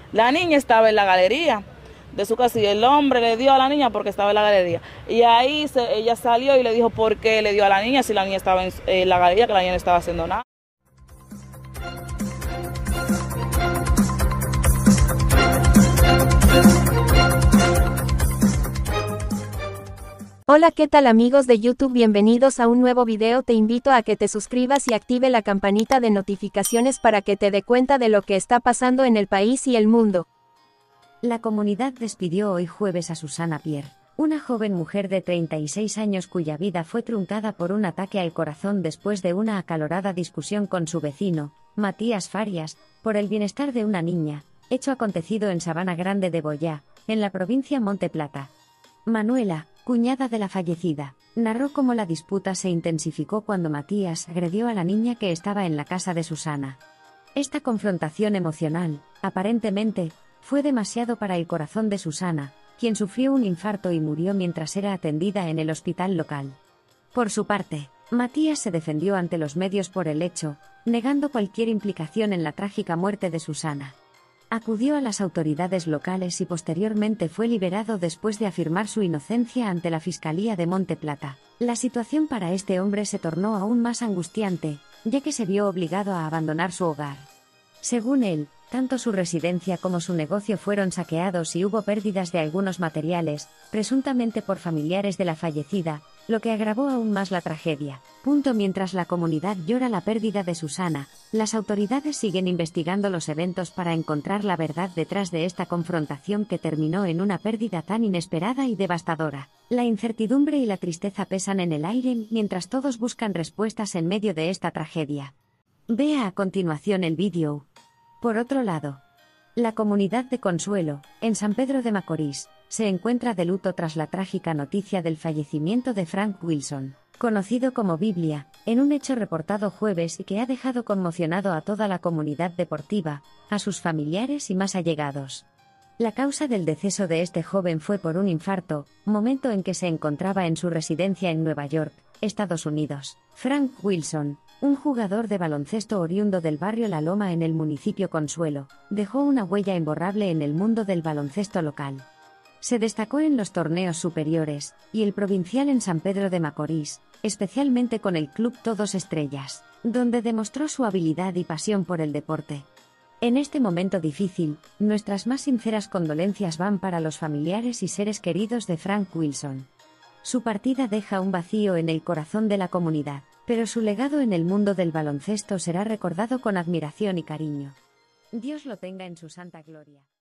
La niña estaba en la galería de su casa y el hombre le dio a la niña porque estaba en la galería. Y ahí ella salió y le dijo por qué le dio a la niña si la niña estaba en la galería, que la niña no estaba haciendo nada. Hola, ¿qué tal amigos de YouTube? Bienvenidos a un nuevo video. Te invito a que te suscribas y active la campanita de notificaciones para que te dé cuenta de lo que está pasando en el país y el mundo. La comunidad despidió hoy jueves a Susana Pierre, una joven mujer de 36 años cuya vida fue truncada por un ataque al corazón después de una acalorada discusión con su vecino, Matías Farias, por el bienestar de una niña, hecho acontecido en Sabana Grande de Boyá, en la provincia Monte Plata. Manuela, cuñada de la fallecida, narró cómo la disputa se intensificó cuando Matías agredió a la niña que estaba en la casa de Susana. Esta confrontación emocional, aparentemente, fue demasiado para el corazón de Susana, quien sufrió un infarto y murió mientras era atendida en el hospital local. Por su parte, Matías se defendió ante los medios por el hecho, negando cualquier implicación en la trágica muerte de Susana. Acudió a las autoridades locales y posteriormente fue liberado después de afirmar su inocencia ante la Fiscalía de Monte Plata. La situación para este hombre se tornó aún más angustiante, ya que se vio obligado a abandonar su hogar. Según él, tanto su residencia como su negocio fueron saqueados y hubo pérdidas de algunos materiales, presuntamente por familiares de la fallecida, lo que agravó aún más la tragedia. Mientras la comunidad llora la pérdida de Susana, las autoridades siguen investigando los eventos para encontrar la verdad detrás de esta confrontación que terminó en una pérdida tan inesperada y devastadora. La incertidumbre y la tristeza pesan en el aire mientras todos buscan respuestas en medio de esta tragedia. Vea a continuación el vídeo. Por otro lado, la comunidad de Consuelo, en San Pedro de Macorís, se encuentra de luto tras la trágica noticia del fallecimiento de Frank Wilson, conocido como Biblia, en un hecho reportado jueves y que ha dejado conmocionado a toda la comunidad deportiva, a sus familiares y más allegados. La causa del deceso de este joven fue por un infarto, momento en que se encontraba en su residencia en Nueva York, Estados Unidos. Frank Wilson, un jugador de baloncesto oriundo del barrio La Loma en el municipio Consuelo, dejó una huella imborrable en el mundo del baloncesto local. Se destacó en los torneos superiores, y el provincial en San Pedro de Macorís, especialmente con el club Todos Estrellas, donde demostró su habilidad y pasión por el deporte. En este momento difícil, nuestras más sinceras condolencias van para los familiares y seres queridos de Frank Wilson. Su partida deja un vacío en el corazón de la comunidad, pero su legado en el mundo del baloncesto será recordado con admiración y cariño. Dios lo tenga en su santa gloria.